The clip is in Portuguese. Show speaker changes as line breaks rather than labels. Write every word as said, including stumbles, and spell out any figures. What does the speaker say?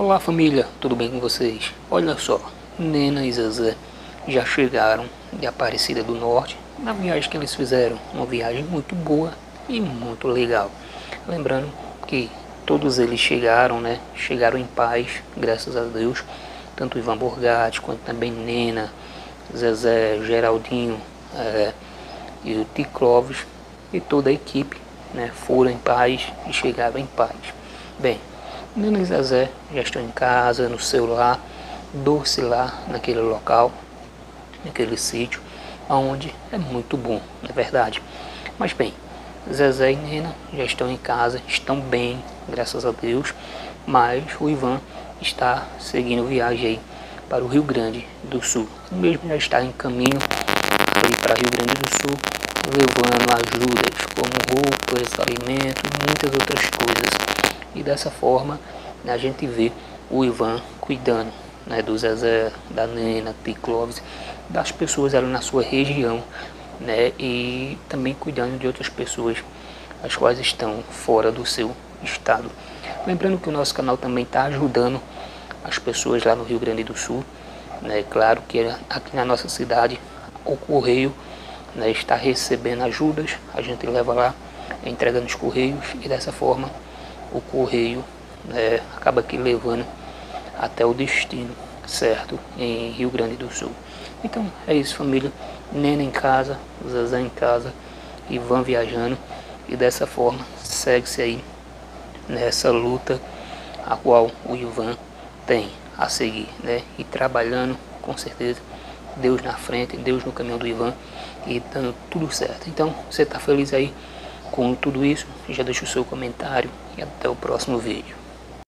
Olá família, tudo bem com vocês? Olha só, Nena e Zezé já chegaram de Aparecida do Norte na viagem que eles fizeram, uma viagem muito boa e muito legal. Lembrando que todos eles chegaram, né? Chegaram em paz, graças a Deus, tanto Ivan Borgatti quanto também Nena, Zezé, Geraldinho é, e o T. Clóvis e toda a equipe, né, foram em paz e chegaram em paz. Bem, Nena e Zezé já estão em casa, no seu lar, doce lá naquele local, naquele sítio, onde é muito bom, não é verdade? Mas bem, Zezé e Nena já estão em casa, estão bem, graças a Deus, mas o Ivan está seguindo viagem aí para o Rio Grande do Sul. O mesmo já está em caminho ali para Rio Grande do Sul, levando ajudas como roupas, alimentos e muitas outras coisas. E dessa forma a gente vê o Ivan cuidando, né, do Zezé, da Nena, T. Clóvis, das pessoas ali na sua região, né, e também cuidando de outras pessoas as quais estão fora do seu estado. Lembrando que o nosso canal também está ajudando as pessoas lá no Rio Grande do Sul, né, claro que aqui na nossa cidade o correio, né, está recebendo ajudas, a gente leva lá, entrega nos correios e dessa forma o correio é, acaba aqui levando até o destino certo em Rio Grande do Sul. Então é isso família, Nena em casa, Zezé em casa, Ivan viajando e dessa forma segue-se aí nessa luta a qual o Ivan tem a seguir, né? E trabalhando com certeza, Deus na frente, Deus no caminho do Ivan e dando tudo certo. Então você está feliz aí com tudo isso? Já deixa o seu comentário e até o próximo vídeo.